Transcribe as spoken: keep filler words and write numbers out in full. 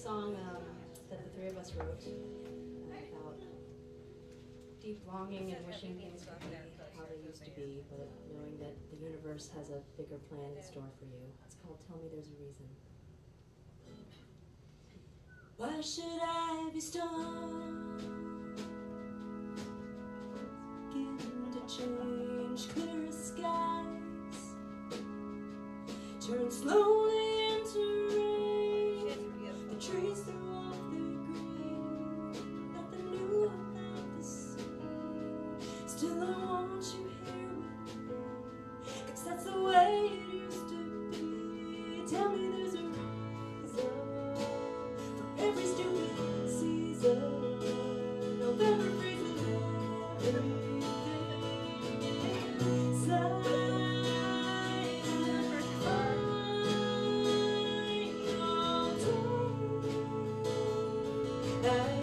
song um, that the three of us wrote about deep longing and wishing things could be how they used to be, but knowing that the universe has a bigger plan in store for you. It's called Tell Me There's a Reason. Why should I be stoned? Begin to change clearer skies, turn slowly into rain. The trees throw off their green, nothing new about the sea. Still I want you here with me, 'cause that's the way it used to be. Tell me there's a reason for every stupid season. November freezing everything. Slide and fine all day.